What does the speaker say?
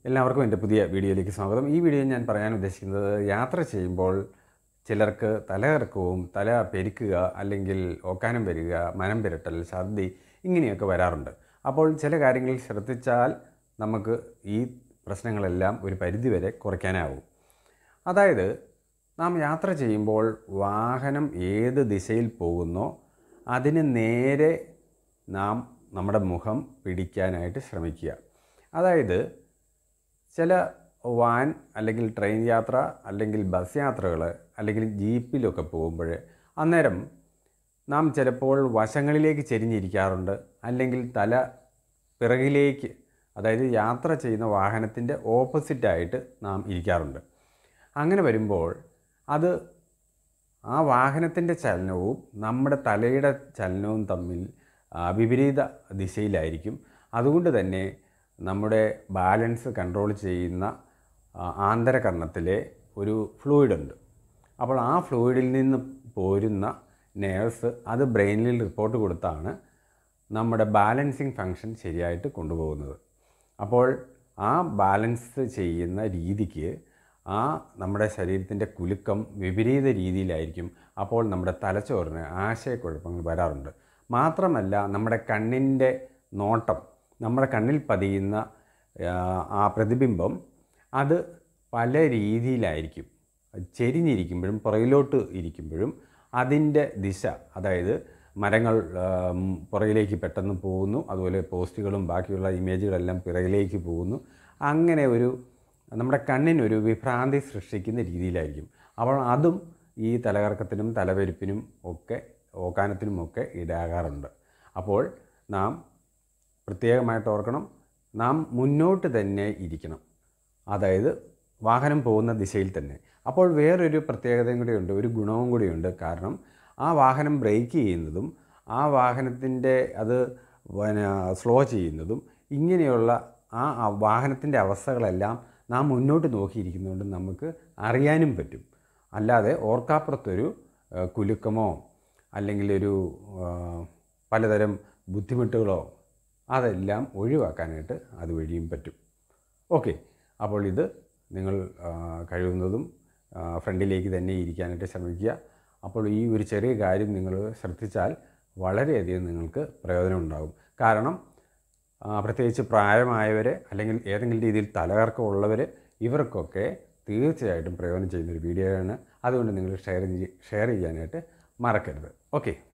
എല്ലാവർക്കും എൻ്റെ പുതിയ വീഡിയോയിലേക്ക് സ്വാഗതം. ഈ വീഡിയോയിൽ ഞാൻ പറയാൻ ഉദ്ദേശിക്കുന്നത് യാത്ര ചെയ്യുമ്പോൾ ചിലർക്ക് തലകറക്കവും തല പെരുക്കുക അല്ലെങ്കിൽ ഓക്കാനം വരിക, മനം പുരട്ടൽ, ഛർദി ഇങ്ങനെയൊക്കെ വരാറുണ്ട്. അപ്പോൾ ചില കാര്യങ്ങൾ ശ്രദ്ധിച്ചാൽ നമുക്ക് ഈ പ്രശ്നങ്ങളെല്ലാം ഒരു പരിധിവരെ കുറയ്ക്കാനാവും. അതായത് നാം യാത്ര ചെയ്യുമ്പോൾ വാഹനം ഏത് ദിശയിൽ പോകുന്നോ അതിന് നേരെ നാം നമ്മുടെ മുഖം പിടിക്കാനായിട്ട് ശ്രമിക്കുക. അതായത് ചില വാൻ അല്ലെങ്കിൽ ട്രെയിൻ യാത്ര അല്ലെങ്കിൽ ബസ് യാത്രകൾ അല്ലെങ്കിൽ ജീപ്പിലൊക്കെ പോകുമ്പോൾ അന്നേരം നാം ചിലപ്പോൾ വശങ്ങളിലേക്ക് ചെരിഞ്ഞിരിക്കാറുണ്ട്, അല്ലെങ്കിൽ തല പിറകിലേക്ക്, അതായത് യാത്ര ചെയ്യുന്ന വാഹനത്തിൻ്റെ ഓപ്പോസിറ്റായിട്ട് നാം ഇരിക്കാറുണ്ട്. അങ്ങനെ വരുമ്പോൾ അത് ആ വാഹനത്തിൻ്റെ ചലനവും നമ്മുടെ തലയുടെ ചലനവും തമ്മിൽ വിപരീത ദിശയിലായിരിക്കും. അതുകൊണ്ട് തന്നെ നമ്മുടെ ബാലൻസ് കൺട്രോൾ ചെയ്യുന്ന ആന്തരകർണത്തിലെ ഒരു ഫ്ലൂയിഡുണ്ട്. അപ്പോൾ ആ ഫ്ലൂയിഡിൽ നിന്ന് പോരുന്ന നേഴ്സ് അത് ബ്രെയിനിൽ റിപ്പോർട്ട് കൊടുത്താണ് നമ്മുടെ ബാലൻസിങ് ഫങ്ഷൻ ശരിയായിട്ട് കൊണ്ടുപോകുന്നത്. അപ്പോൾ ആ ബാലൻസ് ചെയ്യുന്ന രീതിക്ക് നമ്മുടെ ശരീരത്തിൻ്റെ കുലുക്കം വിപരീത രീതിയിലായിരിക്കും. അപ്പോൾ നമ്മുടെ തലച്ചോറിന് ആശയക്കുഴപ്പങ്ങൾ വരാറുണ്ട്. മാത്രമല്ല, നമ്മുടെ കണ്ണിൻ്റെ നോട്ടം, നമ്മുടെ കണ്ണിൽ പതിയുന്ന ആ പ്രതിബിംബം അത് പല രീതിയിലായിരിക്കും. ചെരിഞ്ഞിരിക്കുമ്പോഴും പുറകിലോട്ട് ഇരിക്കുമ്പോഴും അതിൻ്റെ ദിശ, അതായത് മരങ്ങൾ പുറകിലേക്ക് പെട്ടെന്ന് പോകുന്നു, അതുപോലെ പോസ്റ്റുകളും ബാക്കിയുള്ള ഇമേജുകളെല്ലാം പിറകിലേക്ക് പോകുന്നു. അങ്ങനെ നമ്മുടെ കണ്ണിനൊരു വിഭ്രാന്തി സൃഷ്ടിക്കുന്ന രീതിയിലായിരിക്കും. അപ്പോൾ അതും ഈ തലകറക്കത്തിനും തലപെരുപ്പിനും ഒക്കെ ഓക്കാനത്തിനുമൊക്കെ ഇടയാകാറുണ്ട്. അപ്പോൾ നാം പ്രത്യേകമായിട്ട് ഓർക്കണം, നാം മുന്നോട്ട് തന്നെ ഇരിക്കണം, അതായത് വാഹനം പോകുന്ന ദിശയിൽ തന്നെ. അപ്പോൾ വേറൊരു പ്രത്യേകതയും കൂടിയുണ്ട്, ഒരു ഗുണവും കൂടിയുണ്ട്. കാരണം ആ വാഹനം ബ്രേക്ക് ചെയ്യുന്നതും ആ വാഹനത്തിൻ്റെ അത് സ്ലോ ചെയ്യുന്നതും ഇങ്ങനെയുള്ള ആ വാഹനത്തിൻ്റെ അവസ്ഥകളെല്ലാം നാം മുന്നോട്ട് നോക്കിയിരിക്കുന്നതുകൊണ്ട് നമുക്ക് അറിയാനും പറ്റും. അല്ലാതെ ഓർക്കാപ്പുറത്തൊരു കുലുക്കമോ അല്ലെങ്കിൽ പലതരം ബുദ്ധിമുട്ടുകളോ അതെല്ലാം ഒഴിവാക്കാനായിട്ട് അതുവഴിയും പറ്റും. ഓക്കെ, അപ്പോൾ ഇത് നിങ്ങൾ കഴിയുന്നതും ഫ്രണ്ടിലേക്ക് തന്നെ ഇരിക്കാനായിട്ട് ശ്രമിക്കുക. അപ്പോൾ ഈ ഒരു ചെറിയ കാര്യം നിങ്ങൾ ശ്രദ്ധിച്ചാൽ വളരെയധികം നിങ്ങൾക്ക് പ്രയോജനം ഉണ്ടാകും. കാരണം പ്രത്യേകിച്ച് പ്രായമായവർ അല്ലെങ്കിൽ ഏതെങ്കിലും രീതിയിൽ തലകറക്കമുള്ളവർ, ഇവർക്കൊക്കെ തീർച്ചയായിട്ടും പ്രയോജനം ചെയ്യുന്നൊരു വീഡിയോയാണ്. അതുകൊണ്ട് നിങ്ങൾ ഷെയർ ചെയ്യാനായിട്ട് മറക്കരുത്. ഓക്കെ.